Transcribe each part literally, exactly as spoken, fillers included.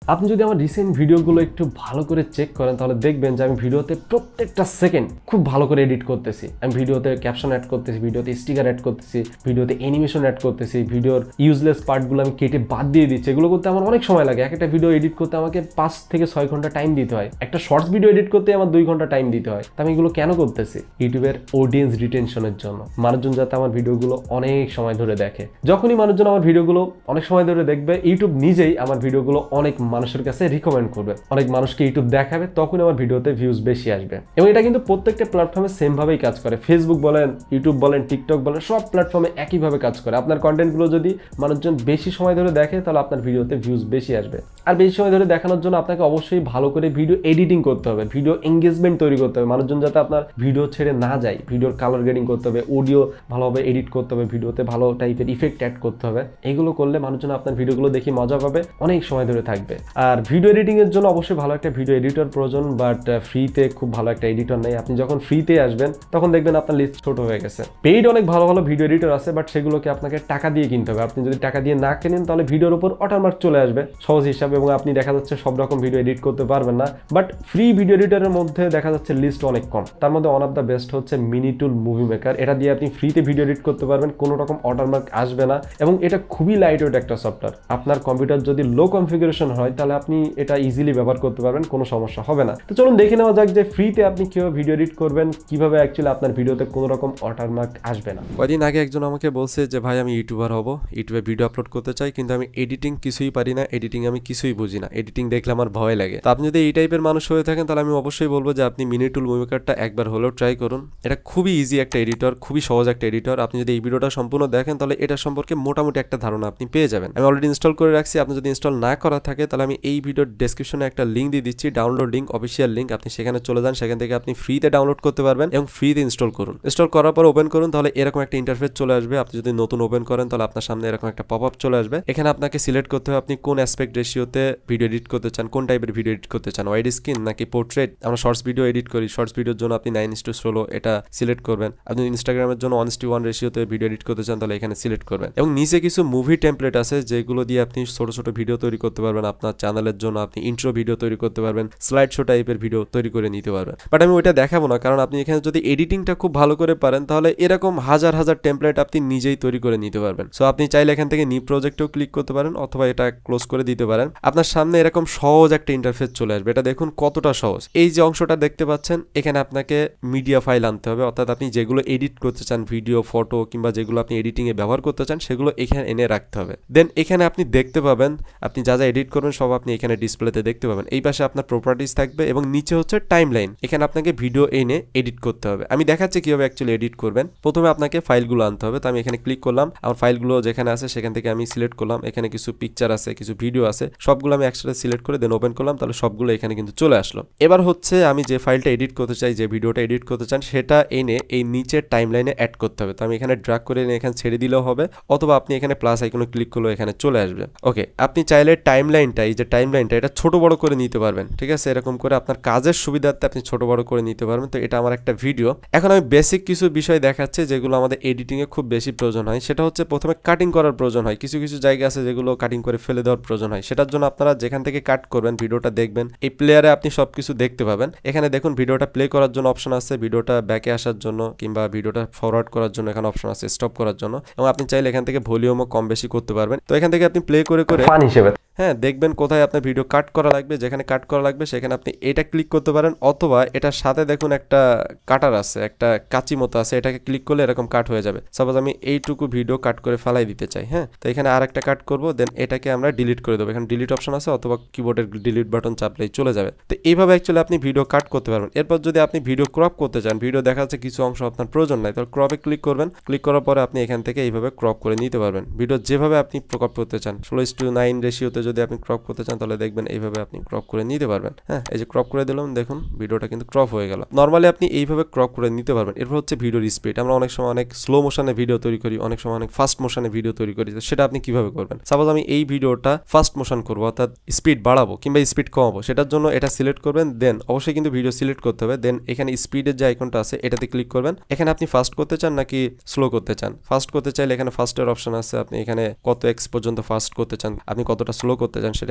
আপনি যদি আমার রিসেন্ট ভিডিওগুলো একটু ভালো করে চেক করেন তাহলে দেখবেন যে আমি ভিডিওতে প্রত্যেকটা সেকেন্ড খুব ভালো করে এডিট করতেছি। আমি ভিডিওতে ক্যাপশন অ্যাড করতেছি, ভিডিওতে স্টিকার অ্যাড করতেছি, ভিডিওতে অ্যানিমেশন অ্যাড করতেছি, ভিডিওর ইউজলেস পার্টগুলো আমি কেটে বাদ দিয়ে দিচ্ছি। এগুলো করতে আমার অনেক সময় লাগে। একটা ভিডিও এডিট করতে আমাকে পাঁচ থেকে ছয় ঘন্টা টাইম দিতে হয়। একটা শর্টস ভিডিও এডিট করতে আমার দুই ঘন্টা টাইম দিতে হয়। তা আমি এগুলো কেন করতেছি? ইউটিউবের অডিয়েন্স রিটেনশনের জন্য, মানুষজন যাতে আমার ভিডিওগুলো অনেক সময় ধরে দেখে। যখনই মানুষজন আমার ভিডিওগুলো অনেক সময় ধরে দেখবে, ইউটিউব নিজেই আমার ভিডিওগুলো অনেক মানুষের কাছে রিকমেন্ড করবে, অনেক মানুষকে ইউটিউব দেখাবে, তখন আমার ভিডিওতে ভিউজ বেশি আসবে। এবং এটা কিন্তু প্রত্যেকটা প্ল্যাটফর্মে সেম ভাবেই কাজ করে। ফেসবুক বলেন, ইউটিউব বলেন, টিকটক বলেন, সব প্ল্যাটফর্মে একইভাবে কাজ করে। আপনার কন্টেন্টগুলো যদি মানুষজন বেশি সময় ধরে দেখে তাহলে আপনার ভিডিওতে ভিউজ বেশি আসবে। আর বেশি সময় ধরে দেখানোর জন্য আপনাকে অবশ্যই ভালো করে ভিডিও এডিটিং করতে হবে, ভিডিও এঙ্গেজমেন্ট তৈরি করতে হবে, মানুষজন যাতে আপনার ভিডিও ছেড়ে না যায়। ভিডিওর কালার গ্রেডিং করতে হবে, অডিও ভালোভাবে এডিট করতে হবে, ভিডিওতে ভালো টাইপের ইফেক্ট অ্যাড করতে হবে। এগুলো করলে মানুষজন আপনার ভিডিওগুলো দেখে মজা পাবে, অনেক সময় ধরে থাকবে। আর ভিডিও এডিটিং এর জন্য অবশ্যই ভালো একটা ভিডিও এডিটর প্রয়োজন, বাট ফ্রিতে খুব ভালো একটা এডিটর নেই। আপনি যখন ফ্রিতে আসবেন তখন দেখবেন আপনার লিস্ট ছোট হয়ে গেছে। পেইড অনেক ভালো ভালো ভিডিও এডিটর আছে, বাট সেগুলোকে আপনাকে টাকা দিয়ে কিনতে হবে। আপনি যদি টাকা দিয়ে না কেনেন তাহলে ভিডিওর উপর ওয়াটারমার্ক চলে আসবে সহজ হিসাবে, এবং আপনি দেখা যাচ্ছে সব রকম ভিডিও এডিট করতে পারবেন না। বাট ফ্রি ভিডিও এডিটরের মধ্যে দেখা যাচ্ছে লিস্ট অনেক কম। তার মধ্যে ওয়ান অফ দ্য বেস্ট হচ্ছে মিনিটুল মুভি মেকার। এটা দিয়ে আপনি ফ্রিতে ভিডিও এডিট করতে পারবেন, কোনো রকম ওয়াটারমার্ক আসবে না, এবং এটা খুবই লাইট ওয়েট একটা সফটওয়্যার। আপনার কম্পিউটার যদি লো কনফিগারেশন হয় তাহলে আপনি এটা ইজিলি ব্যবহার করতে পারবেন, কোনো সমস্যা হবে না। তো চলুন দেখে নেওয়া যাক যে ফ্রিতে আপনি কিভাবে ভিডিও এডিট করবেন, কিভাবে অ্যাকচুয়ালি আপনার ভিডিওতে কোনো রকম ওয়াটারমার্ক আসবে না। কয়েকদিন আগে একজন আমাকে বলছে যে ভাই আমি ইউটিউবার হব, ইউটিউবে ভিডিও আপলোড করতে চাই, কিন্তু আমি এডিটিং কিছুই পারি না, এডিটিং আমি কিছুই বুঝি না, এডিটিং দেখলে আমার ভয় লাগে। তো আপনি যদি এই টাইপের মানুষ হয়ে থাকেন তাহলে আমি অবশ্যই বলবো যে আপনি মিনিটুল মুভিমেকারটা একবার হলেও ট্রাই করুন। এটা খুবই ইজি একটা এডিটর, খুবই সহজ একটা এডিটর। আপনি যদি এই ভিডিওটা সম্পূর্ণ দেখেন তাহলে এটা সম্পর্কে মোটামুটি একটা ধারণা আপনি পেয়ে যাবেন। আমি অলরেডি ইনস্টল করে রাখছি, আপনি যদি ইনস্টল না করা থাকে তাহলে আমি এই ভিডিওর ডেসক্রিপশনে একটা লিঙ্ক দিয়ে দিচ্ছি, ডাউনলোড লিঙ্ক, অফিসিয়াল লিঙ্ক। আপনি সেখানে চলে যান, সেখান থেকে আপনি ফ্রিতে ডাউনলোড করতে পারবেন এবং ফ্রিতে ইনস্টল করুন। ইনস্টল করার পর ওপেন করুন, তাহলে এরকম একটা ইন্টারফেস চলে আসবে। আপনি যদি নতুন ওপেন করেন তাহলে আপনার সামনে এরকম একটা পপ আপ চলে আসবে। এখানে আপনাকে সিলেক্ট করতে হবে আপনি কোন অ্যাসপেক্ট রেশিওতে ভিডিও এডিট করতে চান, কোন টাইপের ভিডিও এডিট করতে চান, ওয়াইড স্ক্রিন নাকি পোর্ট্রেট। আমরা শর্টস ভিডিও এডিট করি, শর্টস ভিডিওর জন্য আপনি নাইন ইস টু ষোলো এটা সিলেক্ট করবেন। আপনি ইনস্টাগ্রামের জন্য ওয়ান ইস টু ওয়ান রেশিওতে ভিডিও এডিট করতে চান তাহলে এখানে সিলেক্ট করবেন। এবং নিচে কিছু মুভি টেমপ্লেট আছে যেগুলো দিয়ে আপনি ছোট ছোট ভিডিও তৈরি করতে পারবেন আপনার চ্যানেলের জন্য। আপনি ইন্ট্রো ভিডিও তৈরি করতে পারবেন, স্লাইড শো টাইপের ভিডিও তৈরি করে নিতে পারবেন। বাট আমি ওইটা দেখাবো না, কারণ আপনি এখানে যদি এডিটিংটা খুব ভালো করে পারেন তাহলে এরকম হাজার হাজার টেমপ্লেট আপনি নিজেই তৈরি করে নিতে পারবেন। সো আপনি চাইলে এখান থেকে নিউ প্রজেক্টেও ক্লিক করতে পারেন অথবা এটা ক্লোজ করে দিতে পারেন। আপনার সামনে এরকম সহজ একটা ইন্টারফেস চলে আসবে। এটা দেখুন কতটা সহজ। এই যে অংশটা দেখতে পাচ্ছেন, এখানে আপনাকে মিডিয়া ফাইল আনতে হবে, অর্থাৎ আপনি যেগুলো এডিট করতে চান, ভিডিও, ফটো কিংবা যেগুলো আপনি এডিটিং এ ব্যবহার করতে চান সেগুলো এখানে এনে রাখতে হবে। দেন এখানে আপনি দেখতে পাবেন আপনি যা যা এডিট করবেন সব আপনি এখানে ডিসপ্লেতে দেখতে পাবেন। এই পাশে আপনার প্রপার্টিজ থাকবে এবং নিচে হচ্ছে টাইম লাইন। এখানে আপনাকে ভিডিও এনে এডিট করতে হবে। আমি দেখাচ্ছি কিভাবে অ্যাকচুয়ালি এডিট করবেন। প্রথমে আপনাকে ফাইলগুলো আনতে হবে। তো আমি এখানে ক্লিক করলাম, আমার ফাইলগুলো যেখানে আছে সেখান থেকে আমি সিলেক্ট করলাম। এখানে কিছু পিকচার আছে, কিছু ভিডিও আছে, সবগুলো আমি একসাথে সিলেক্ট করে দেন ওপেন করলাম, তাহলে সবগুলো এখানে কিন্তু চলে আসলো। এবার হচ্ছে আমি যে ফাইলটা এডিট করতে চাই, যে ভিডিওটা এডিট করতে চান, সেটা এনে এই নিচের টাইম লাইনে অ্যাড করতে হবে। তো আমি এখানে ড্র্যাগ করে এনে এখানে ছেড়ে দিলেও হবে, অথবা আপনি এখানে প্লাস আইকনে ক্লিক করলে এখানে চলে আসবে। ওকে, আপনি চাইলে টাইম লাইনটা, এই যে টাইম লাইনটা, এটা ছোট বড় করে নিতে পারবেন। ঠিক আছে, এরকম করে আপনার কাজের সুবিধার্থে আপনি ছোট বড় করে নিতে পারবেন। তো এটা আমার একটা ভিডিও। এখন আমি বেসিক কিছু বিষয় দেখাচ্ছি যেগুলো আমাদের এডিটিং এ খুব বেশি প্রয়োজন হয়। সেটা হচ্ছে প্রথমে কাটিং করার প্রয়োজন হয়। কিছু কিছু জায়গা আছে যেগুলো কাটিং করে ফেলে দেওয়ার প্রয়োজন হয়। সেটার জন্য আপনারা যেখান থেকে কাট করবেন ভিডিওটা দেখবেন, এই প্লেয়ারে আপনি সবকিছু দেখতে পাবেন। এখানে দেখুন ভিডিওটা প্লে করার জন্য অপশন আছে, ভিডিওটা ব্যাকে আসার জন্য কিংবা ভিডিওটা ফরওয়ার্ড করার জন্য এখানে অপশন আছে, স্টপ করার জন্য, এবং আপনি চাইলে এখান থেকে ভলিউমও কম বেশি করতে পারবেন। তো এখান থেকে আপনি প্লে করে করে ফান হিসেবে হ্যাঁ দেখবেন কোথায় আপনার ভিডিও কাট করা লাগবে। যেখানে কাট করা লাগবে সেখানে আপনি এটা ক্লিক করতে পারেন, অথবা এটার সাথে দেখুন একটা কাটার আছে, একটা কাঁচি মতো আছে, এটাকে ক্লিক করলে এরকম কাট হয়ে যাবে। সাপোজ আমি এইটুকু ভিডিও কাট করে ফেলাই দিতে চাই, হ্যাঁ, তো এখানে আর একটা কাট করবো, দেন এটাকে আমরা ডিলিট করে দেবো। এখানে ডিলিট অপশন আছে, অথবা কিবোর্ডের ডিলিট বাটন চাপলেই চলে যাবে। তো এইভাবে অ্যাকচুয়ালি আপনি ভিডিও কাট করতে পারবেন। এরপর যদি আপনি ভিডিও ক্রপ করতে চান, ভিডিও দেখা যাচ্ছে কিছু অংশ আপনার প্রয়োজন নাই, তাহলে ক্রপে ক্লিক করবেন। ক্লিক করার পরে আপনি এখান থেকে এইভাবে ক্রপ করে নিতে পারবেন। ভিডিও যেভাবে আপনি ক্রপ করতে চান, ষোলো ইস টু নাইন রেশিওতে যদি আপনি ক্রপ করতে চান তাহলে দেখবেন এইভাবে আপনি ক্রপ করে নিতে পারবেন। হ্যাঁ, এই যে ক্রপ করে দিলাম, দেখুন ভিডিওটা কিন্তু ক্রপ হয়ে গেল। নরমালি আপনি এইভাবে ক্রপ করে নিতে পারবেন। এরপর হচ্ছে ভিডিওর স্পিড। আমরা অনেক সময় অনেক স্লো মোশনে ভিডিও তৈরি করি, অনেক সময় অনেক ফাস্ট মোশনে ভিডিও তৈরি করি। সেটা আপনি কিভাবে করবেন? সাপোজ আমি এই ভিডিওটা ফাস্ট মোশন করবো, অর্থাৎ স্পিড বাড়াবো কিংবা স্পিড কমাবো, সেটার জন্য এটা সিলেক্ট করবেন। দেন অবশ্যই কিন্তু ভিডিও সিলেক্ট করতে হবে। দেন এখানে স্পিডের যে আইকনটা আছে এটাতে ক্লিক করবেন। এখানে আপনি ফাস্ট করতে চান নাকি স্লো করতে চান। ফাস্ট করতে চাইলে এখানে ফাস্টের অপশন আছে, আপনি এখানে কত এক্স পর্যন্ত ফাস্ট করতে চান, আপনি কতটা স্লো করতে চান সেটা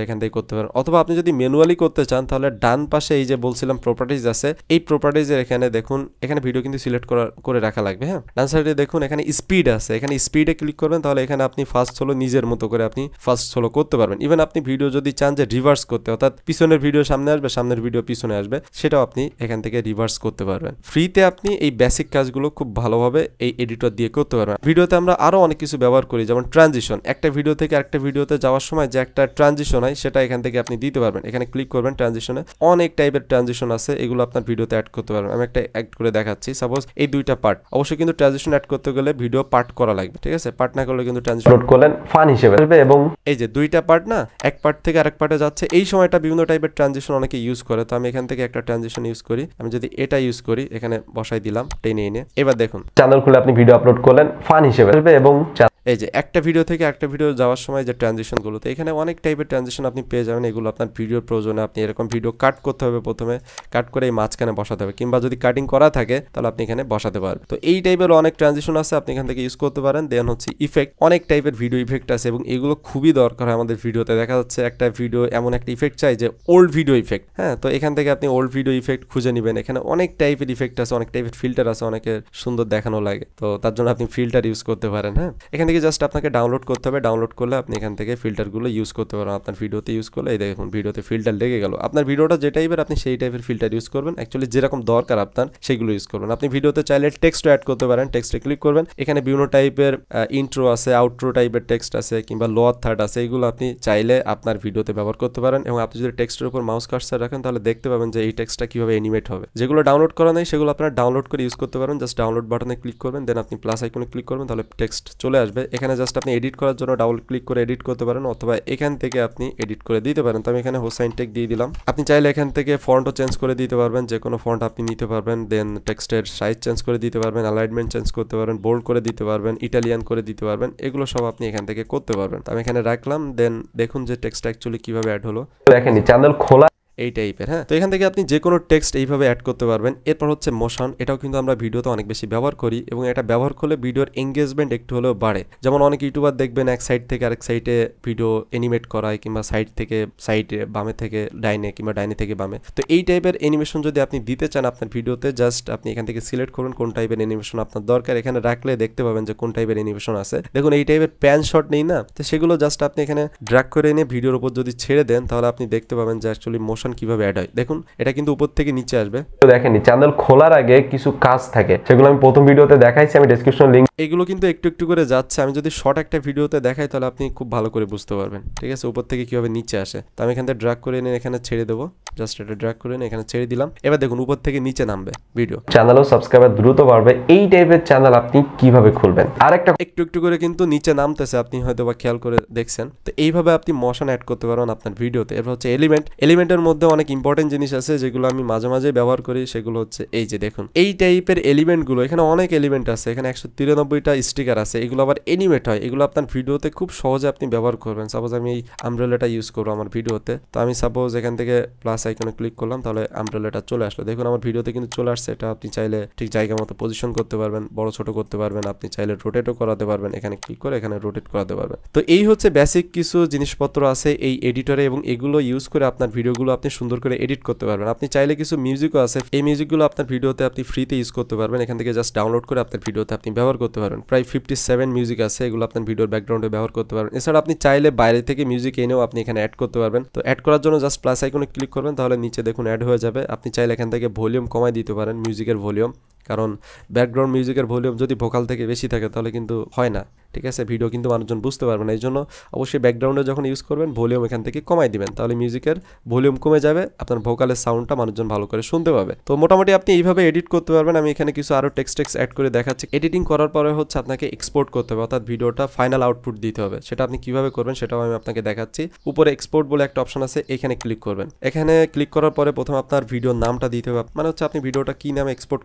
এখান থেকে করতে পারেন, অথবা আপনি যদি ম্যানুয়ালি করতে চান তাহলে ডান পাশে এই যে বলছিলাম প্রপার্টিজ আছে, এই প্রপার্টিজের এখানে দেখুন এখানে ভিডিও কিন্তু সিলেক্ট করা করে রাখা লাগবে। হ্যাঁ, ডান সাইডে দেখুন এখানে স্পিড আছে, এখানে স্পিডে ক্লিক করবেন, তাহলে এখানে আপনি ফাস্ট স্লো নিজের মতো করে আপনি ফাস্ট স্লো করতে পারবেন। ইভেন আপনি ভিডিও যদি চান যে রিভার্স করতে, অর্থাৎ পিছনের ভিডিও সামনে আসবে, সামনের ভিডিও পিছনে আসবে, সেটাও আপনি এখান থেকে রিভার্স করতে পারবেন। ফ্রিতে আপনি এই বেসিক কাজগুলো খুব ভালোভাবে এই এডিটর দিয়ে করতে পারবেন। ভিডিওতে আমরা আরো অনেক কিছু ব্যবহার করি, যেমন ট্রানজিশন, একটা ভিডিও থেকে আরেকটা ভিডিওতে যাওয়ার সময় যে একটা ট্রানজিশন হয় সেটা এখান থেকে আপনি দিতে পারবেন। এখানে ক্লিক করবেন, ট্রানজিশনে অনেক টাইপের ট্রানজিশন আছে, এগুলো আপনার ভিডিওতে অ্যাড করতে পারবেন। আমি একটা অ্যাড করে দেখাচ্ছি। সাপোজ এই দুইটা পার্ট, অবশ্যই কিন্তু ট্রানজিশন অ্যাড করতে গেলে ভিডিও পার্ট করা লাগবে, ঠিক আছে? পার্ট না করলে কিন্তু ট্রানজিশন আপলোড করলেন ফান হিসেবে আসবে। এবং এই যে দুইটা পার্ট না, এক পার্ট থেকে আরেক পার্টে যাচ্ছে, এই সময়টা বিভিন্ন টাইপের ট্রানজিশন অনেকে ইউজ করে। তো আমি এখান থেকে একটা ট্রানজিশন ইউজ করি। আমি যদি এটা ইউজ করি, এখানে বসাই দিলাম টেনে এনে, এবার দেখুন চ্যানেল খুলে আপনি ভিডিও আপলোড করলেন ফান হিসেবে আসবে। এবং এই যে একটা ভিডিও থেকে একটা ভিডিও যাওয়ার সময় যে ট্রানজিশনগুলো, তো এখানে অনেক টাইপের ট্রানজিশন আপনি পেয়ে যাবেন। এগুলো আপনার ভিডিওর প্রয়োজনে আপনি এরকম ভিডিও কাট করতে হবে, প্রথমে কাট করে এই মাঝখানে বসাতে হবে, কিংবা যদি কাটিং করা থাকে তাহলে আপনি এখানে বসাতে পারবেন। তো এই টাইপের অনেক ট্রানজিশন আছে, আপনি এখান থেকে ইউজ করতে পারেন। দেন হচ্ছে ইফেক্ট, অনেক টাইপের ভিডিও ইফেক্ট আছে এবং এগুলো খুবই দরকার হয় আমাদের ভিডিওতে। দেখা যাচ্ছে একটা ভিডিও এমন একটা ইফেক্ট চাই যে ওল্ড ভিডিও ইফেক্ট, হ্যাঁ, তো এখান থেকে আপনি ওল্ড ভিডিও ইফেক্ট খুঁজে নেবেন। এখানে অনেক টাইপের ইফেক্ট আছে, অনেক টাইপের ফিল্টার আছে, অনেকের সুন্দর দেখানো লাগে, তো তার জন্য আপনি ফিল্টার ইউজ করতে পারেন। হ্যাঁ, এখান থেকে জাস্ট আপনাকে ডাউনলোড করতে হবে। ডাউনলোড করলে আপনি এখান থেকে ফিল্টারগুলো ইউজ করতে পারেন আপনার ভিডিওতে। ইউজ করলে এই দেখুন ভিডিওতে ফিল্টার লেগে গেল। আপনার ভিডিওটা যে টাইপের আপনি সেই টাইপের ফিল্টার ইউজ করবেন, অ্যাকচুয়ালি যেরকম দরকার আপনার সেগুলো ইউজ করবেন। আপনি ভিডিওতে চাইলে টেক্সট অ্যাড করতে পারেন, টেক্সটে ক্লিক করবেন, এখানে বিভিন্ন টাইপের ইন্ট্রো আছে, আউট্রো টাইপের টেক্সট আছে, কিংবা লোয়ার থার্ড আছে, এগুলো আপনি চাইলে আপনার ভিডিওতে ব্যবহার করতে পারেন। এবং আপনি যদি টেক্সটের উপর মাউস কার্সার রাখেন তাহলে দেখতে পাবেন যে এই টেক্সটটা কিভাবে অ্যানিমেট হবে। যেগুলো ডাউনলোড করা নেই সেগুলো আপনারা ডাউনলোড করে ইউজ করতে পারেন। জাস্ট ডাউনলোড বাটনে ক্লিক করবেন, দেন আপনি প্লাস আইকনে ক্লিক করবেন, তাহলে টেক্সট চলে আসবে। এখানে জাস্ট আপনি এডিট করার জন্য ডাবল ক্লিক করে এডিট করতে পারেন, অথবা এখান থেকে আপনি এডিট করে দিতে পারেন। তো আমি এখানে হোসাইন টেক দিয়ে দিলাম। আপনি চাইলে এখান থেকে ফন্টও চেঞ্জ করে দিতে পারবেন, যে কোনো ফন্ট আপনি নিতে পারবেন। দেন টেক্সটের সাইজ চেঞ্জ করে দিতে পারবেন, অ্যালাইনমেন্ট চেঞ্জ করতে পারবেন, বোল্ড করে দিতে পারবেন, ইটালিয়ান করে দিতে পারবেন, এগুলো সব আপনি এখান থেকে করতে পারবেন। তো আমি এখানে রাখলাম। দেন দেখুন যে টেক্সট অ্যাকচুয়ালি কিভাবে অ্যাড হলো, দেখেন চ্যানেল খোলা এই টাইপের। হ্যাঁ, তো এখান থেকে আপনি যে কোনো টেক্সট এইভাবে অ্যাড করতে পারবেন। এরপর হচ্ছে মোশন, এটাও কিন্তু আমরা ভিডিওতে অনেক বেশি ব্যবহার করি এবং এটা ব্যবহার করলে ভিডিওর এঙ্গেজমেন্ট একটু হলেও বাড়ে। যেমন অনেক ইউটিউবার দেখবেন এক সাইড থেকে আরেক সাইডে ভিডিও অ্যানিমেট করায়, কিংবা সাইড থেকে সাইডে, বামে থেকে ডাইনে, কিংবা ডাইনে থেকে বামে। তো এই টাইপের অ্যানিমেশন যদি আপনি দিতে চান আপনার ভিডিওতে, জাস্ট আপনি এখান থেকে সিলেক্ট করুন কোন টাইপের অ্যানিমেশন আপনার দরকার। এখানে রাখলে দেখতে পাবেন যে কোন টাইপের অ্যানিমেশন আছে। দেখুন এই টাইপের প্যান শট নেই না, তো সেগুলো জাস্ট আপনি এখানে ড্র্যাগ করে এনে ভিডিওর উপর যদি ছেড়ে দেন তাহলে আপনি দেখতে পাবেন যে অ্যাকচুয়ালি মোশন কিভাবে অ্যাড হয়। দেখুন এটা কিন্তু উপর থেকে নিচে আসবে। তো দেখেননি চ্যানেল খোলার আগে কিছু কাজ থাকে, সেগুলো আমি প্রথম ভিডিওতে দেখাইছি, আমি ডেসক্রিপশন লিংক। এগুলো কিন্তু একটু একটু করে যাচ্ছে। আমি যদি শর্ট একটা ভিডিওতে দেখাই তাহলে আপনি খুব ভালো করে বুঝতে পারবেন, ঠিক আছে, উপর থেকে কিভাবে নিচে আসে। তো আমি এখান থেকে ড্র্যাগ করে এনে এখানে ছেড়ে দেবো, জাস্ট এটা ড্র্যাগ করে এনে এখানে ছেড়ে দিলাম। এবার দেখুন উপর থেকে নিচে নামবে ভিডিও, চ্যানেলও সাবস্ক্রাইবার দ্রুত বাড়বে। এই টাইপের চ্যানেল আপনি কিভাবে খুলবেন? আর একটা একটু একটু করে কিন্তু নিচে নামতেছে, আপনি হয়তো বা খেয়াল করে দেখছেন। তো এইভাবে আপনি মোশন অ্যাড করতে পারবেন আপনার ভিডিওতে। এরপর হচ্ছে এলিমেন্ট। এলিমেন্টের মধ্যে অনেক ইম্পর্টেন্ট জিনিস আছে যেগুলো আমি মাঝে মাঝে ব্যবহার করি। সেগুলো হচ্ছে এই যে দেখুন এই টাইপের এলিমেন্টগুলো, এখানে অনেক এলিমেন্ট আছে, এখানে একশো তিরানব্বইটা স্টিকার আছে, এগুলো আবার এনিমেট হয়। এগুলো আপনার ভিডিওতে খুব সহজে আপনি ব্যবহার করবেন। সাপোজ আমি এই আমব্রেলাটা ইউজ করবো আমার ভিডিওতে, তো আমি সাপোজ এখান থেকে প্লাস আইকনে ক্লিক করলাম, তাহলে আমব্রেলাটা চলে আসলো। দেখুন আমার ভিডিওতে কিন্তু চলে আসছে। এটা আপনি চাইলে ঠিক জায়গা মতো পজিশন করতে পারবেন, বড় ছোট করতে পারবেন, আপনি চাইলে রোটেটও করাতে পারবেন। এখানে ক্লিক করে এখানে রোটেট করাতে পারবেন। তো এই হচ্ছে বেসিক কিছু জিনিসপত্র আছে এই এডিটরে, এবং এগুলো ইউজ করে আপনার ভিডিওগুলো আপনি সুন্দর করে এডিট করতে পারবেন। আপনি চাইলে কিছু মিউজিকও আছে, এই মিউজিকগুলো আপনার ভিডিওতে আপনি ফ্রিতে ইউজ করতে পারবেন। এখান থেকে জাস্ট ডাউনলোড করে আপনার ভিডিওতে আপনি ব্যবহার করতে পারবেন। প্রায় ফিফটি সেভেন মিউজিক আছে, এগুলো আপনার ভিডিওর ব্যাকগ্রাউন্ডে ব্যবহার করতে পারবেন। এছাড়া আপনি চাইলে বাইরে থেকে মিউজিক এনেও আপনি এখানে অ্যাড করতে পারবেন। তো অ্যাড করার জন্য জাস্ট প্লাস আইকনে ক্লিক করবেন, তাহলে নিচে দেখুন অ্যাড হয়ে যাবে। আপনি চাইলে এখান থেকে ভলিউম কমাই দিতে পারেন, মিউজিকের ভলিউম, কারণ ব্যাকগ্রাউন্ড মিউজিকের ভলিউম যদি ভোকাল থেকে বেশি থাকে তাহলে কিন্তু হয় না, ঠিক আছে, ভিডিও কিন্তু মানুষজন বুঝতে পারবে না। এই জন্য অবশ্যই ব্যাকগ্রাউন্ডে যখন ইউজ করবেন ভলিউম এখান থেকে কমাই দিবেন, তাহলে মিউজিকের ভলিউম কমে যাবে, আপনার ভোকালের সাউন্ডটা মানুষজন ভালো করে শুনতে পাবে। তো মোটামুটি আপনি এইভাবে এডিট করতে পারবেন। আমি এখানে কিছু আরও টেক্সট টেক্সট অ্যাড করে দেখাচ্ছি। এডিটিং করার পরে হচ্ছে আপনাকে এক্সপোর্ট করতে হবে, অর্থাৎ ভিডিওটা ফাইনাল আউটপুট দিতে হবে। সেটা আপনি কিভাবে করবেন সেটাও আমি আপনাকে দেখাচ্ছি। উপরে এক্সপোর্ট বলে একটা অপশন আছে, এখানে ক্লিক করবেন। এখানে ক্লিক করার পরে প্রথম আপনার ভিডিওর নামটা দিতে হবে, মানে হচ্ছে আপনি ভিডিওটা কি নামে এক্সপোর্ট করতে চান। তো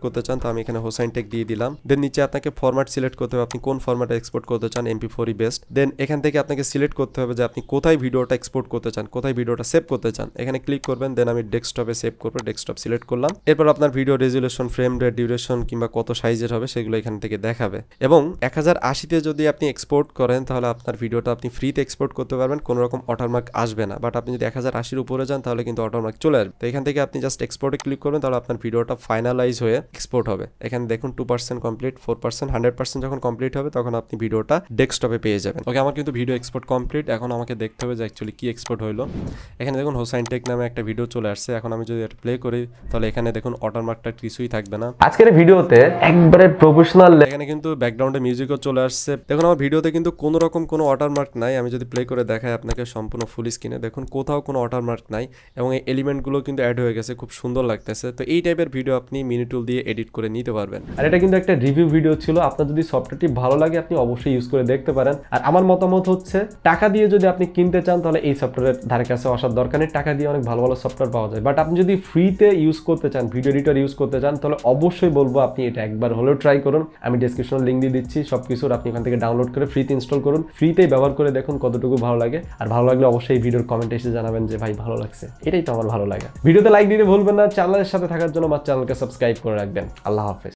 আমি এখানে হোসাইন টেক দিয়ে দিলাম। দেন নিচে আপনাকে ফরম্যাট সিলেক্ট করতে হবে, আপনি কোন ফরম্যাটে এক্সপোর্ট করতে চান, এমপি ফোর ই বেস্ট। দেন এখান থেকে আপনাকে সিলেক্ট করতে হবে যে আপনি কোথায় ভিডিওটা এক্সপোর্ট করতে চান, কোথায় ভিডিওটা সেভ করতে চান, এখানে ক্লিক করবেন। দেন আমি ডেস্কটপে সেভ করবো, ডেস্কটপ সিলেক্ট করলাম। এরপর আপনার video resolution, frame rate, duration কিংবা কত সাইজের হবে সেগুলো এখান থেকে দেখাবে। এবং এক হাজার আশিতে যদি আপনি এক্সপোর্ট করেন তাহলে আপনার ভিডিওটা আপনি ফ্রিতে এক্সপোর্ট করতে পারবেন, কোনো রকম ওয়াটারমার্ক আসবে না। বাট আপনি যদি এক হাজার আশির উপরে যান তাহলে কিন্তু ওয়াটারমার্ক চলে আসবে। তো এখান থেকে আপনি জাস্ট এক্সপোর্টে ক্লিক করবেন, তাহলে আপনার ভিডিওটা ফাইনালাইজ হয়ে এক্সপোর্ট হবে। এখানে দেখুন two percent complete, four percent, hundred percent যখন কমপ্লিট হবে তখন আপনি ভিডিওটা ডেস্কটপে পেয়ে যাবেন। ওকে, আমার কিন্তু ভিডিও এক্সপোর্ট কমপ্লিট। এখন আমাকে দেখতে হবে যে অ্যাকচুয়ালি কি এক্সপোর্ট হলো। এখানে দেখুন হোসাইন টেক নামে একটা ভিডিও চলে আসছে। এখন আমি যদি এটা প্লে করি তাহলে এখানে দেখুন ওয়াটারমার্কটা কিছুই থাকবে না। আজকের ভিডিওতে একবারে প্রফেশনাল, এখানে কিন্তু ব্যাকগ্রাউন্ডে মিউজিকও চলে আসছে। দেখুন আমার ভিডিওতে কিন্তু কোনো রকম কোনো ওয়াটারমার্ক নাই। আমি যদি প্লে করে দেখাই আপনাকে সম্পূর্ণ ফুল স্ক্রিনে, দেখুন কোথাও কোনো ওয়াটারমার্ক নাই এবং এই এলিমেন্টগুলো কিন্তু অ্যাড হয়ে গেছে, খুব সুন্দর লাগতেছে। তো এই টাইপের ভিডিও আপনি মিনিটুল দিয়ে এডিট করে নিতে পারবেন। আর এটা কিন্তু একটা রিভিউ ভিডিও ছিল। আপনার যদি সফটওয়্যারটি ভালো লাগে আপনি অবশ্যই ইউজ করে দেখতে পারেন। আর আমার মতামত হচ্ছে টাকা দিয়ে যদি আপনি কিনতে চান তাহলে এই সফটওয়্যারের ধারে কাছে আসার দরকার নেই। টাকা দিয়ে অনেক ভালো ভালো সফটওয়্যার পাওয়া যায়। বাট আপনি যদি ফ্রিতে ইউজ করতে চান, ভিডিও এডিটর ইউজ করতে চান, তাহলে অবশ্যই বলবো আপনি এটা একবার হলেও ট্রাই করুন। আমি ডেসক্রিপশনে লিঙ্ক দিয়ে দিচ্ছি সব কিছুর, আপনি এখান থেকে ডাউনলোড করে ফ্রিতে ইনস্টল করুন, ফ্রিতেই ব্যবহার করে দেখুন কতটুকু ভালো লাগে। আর ভালো লাগলে অবশ্যই এই ভিডিওর কমেন্টে এসে জানাবেন যে ভাই ভালো লাগছে। এটাই তো আমার ভালো লাগে। ভিডিওতে লাইক দিতে ভুলবেন না। চ্যানেলের সাথে থাকার জন্য আমার চ্যানেলকে সাবস্ক্রাইব করে রাখবেন। আল্লাহ হাফেজ।